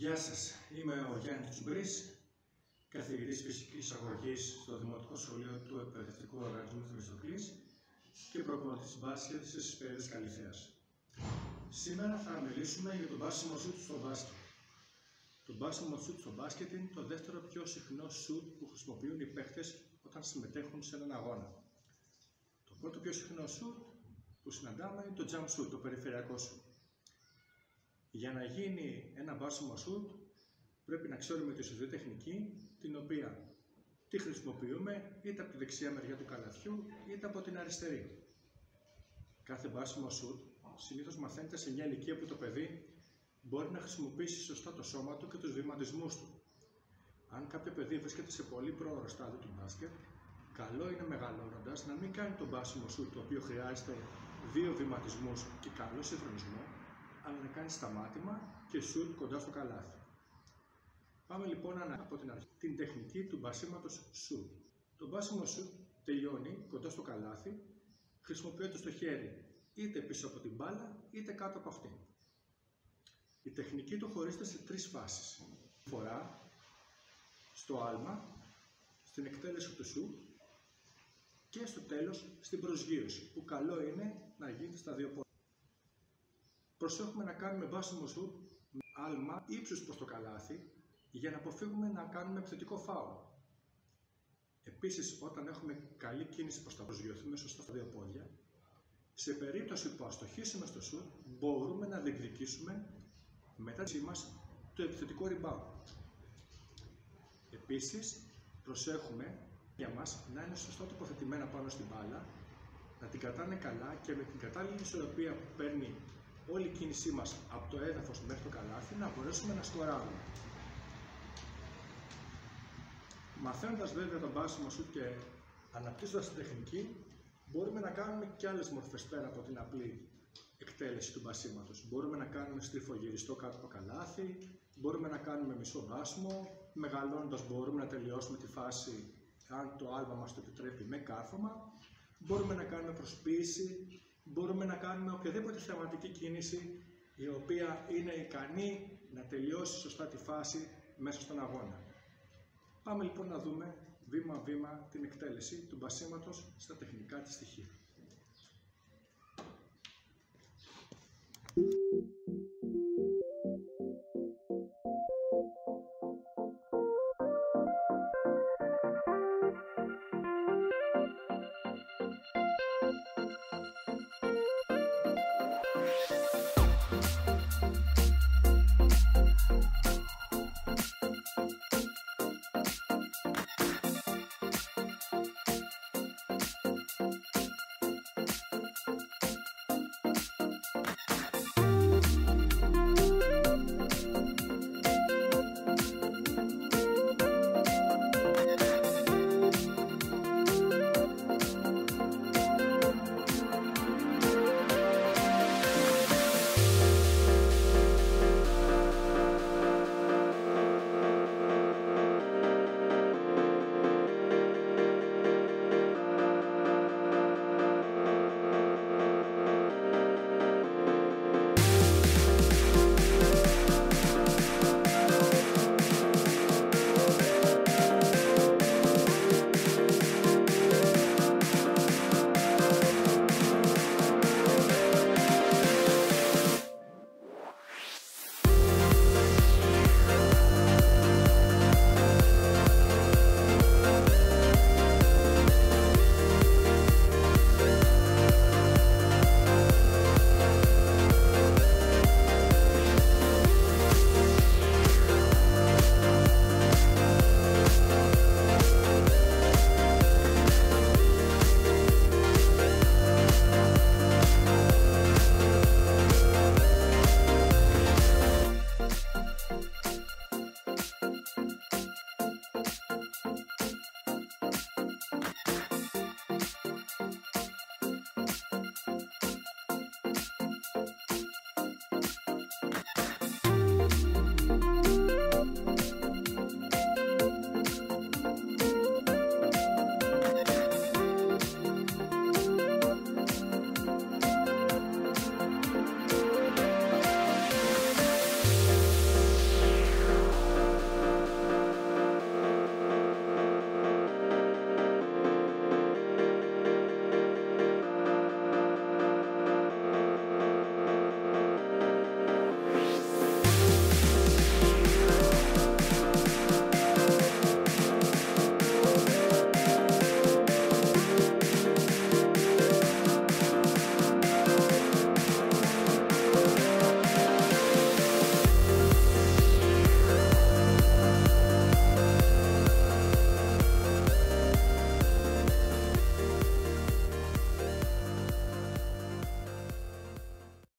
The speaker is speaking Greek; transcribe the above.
Γεια σας, είμαι ο Γιάννης Τσουμπρής, καθηγητής φυσικής αγωγής στο Δημοτικό Σχολείο του Εκπαιδευτικού Οργανισμού Θεμιστοκλής και προπονητής μπάσκετ στις Περίδες Καλυθέας. Σήμερα θα μιλήσουμε για το μπάσιμο σουτ στο μπάσκετ. Το μπάσιμο σουτ στο μπάσκετ είναι το δεύτερο πιο συχνό σουτ που χρησιμοποιούν οι παίχτες όταν συμμετέχουν σε έναν αγώνα. Το πρώτο πιο συχνό σουτ που συναντάμε είναι το jump shoot, το περιφερειακό σουτ. Για να γίνει ένα μπάσιμο σουτ πρέπει να ξέρουμε τη σωστή τεχνική, την οποία τη χρησιμοποιούμε είτε από τη δεξιά μεριά του καλαθιού είτε από την αριστερή. Κάθε μπάσιμο σουτ συνήθως μαθαίνεται σε μια ηλικία που το παιδί μπορεί να χρησιμοποιήσει σωστά το σώμα του και τους βηματισμούς του. Αν κάποιο παιδί βρίσκεται σε πολύ πρόωρο στάδιο του μπάσκετ, καλό είναι μεγαλώνοντας να μην κάνει το μπάσιμο σουτ, το οποίο χρειάζεται 2 βηματισμούς και καλό συγχρονισμό, αλλά να κάνει σταμάτημα και σουτ κοντά στο καλάθι. Πάμε λοιπόν από την αρχή την τεχνική του μπασίματος σουτ. Το μπάσιμο σουτ τελειώνει κοντά στο καλάθι, χρησιμοποιώντας το χέρι είτε πίσω από την μπάλα είτε κάτω από αυτήν. Η τεχνική του χωρίζεται σε 3 φάσεις. Φορά, στο άλμα, στην εκτέλεση του σουτ και στο τέλος στην προσγείωση, που καλό είναι να γίνεται στα 2 πόδια. Προσέχουμε να κάνουμε μπάσιμο σουτ με άλμα ύψους προς το καλάθι για να αποφύγουμε να κάνουμε επιθετικό φάουλ. Επίσης, όταν έχουμε καλή κίνηση προς τα προσγειωθούμε σωστά στα 2 πόδια, σε περίπτωση που αστοχίσουμε στο σουτ, μπορούμε να διεκδικήσουμε μετά τη μας το επιθετικό rebound. Επίσης, προσέχουμε για μας να είναι σωστά τοποθετημένα πάνω στην μπάλα, να την κρατάνε καλά και με την κατάλληλη ισορροπία που παίρνει όλη η κίνησή μας από το έδαφος μέχρι το καλάθι να μπορέσουμε να σκοράρουμε. Μαθαίνοντας βέβαια το μπάσιμο σουτ και αναπτύσσοντας την τεχνική, μπορούμε να κάνουμε και άλλες μορφές πέρα από την απλή εκτέλεση του μπασίματος. Μπορούμε να κάνουμε στριφογυριστό κάτω από το καλάθι, μπορούμε να κάνουμε μισό μπάσιμο, μεγαλώνοντας μπορούμε να τελειώσουμε τη φάση, αν το άλμα μας το επιτρέπει, με κάρφωμα, μπορούμε να κάνουμε προσποίηση, μπορούμε να κάνουμε οποιαδήποτε θεαματική κίνηση η οποία είναι ικανή να τελειώσει σωστά τη φάση μέσα στον αγώνα. Πάμε λοιπόν να δούμε βήμα-βήμα την εκτέλεση του μπασίματος στα τεχνικά της στοιχεία.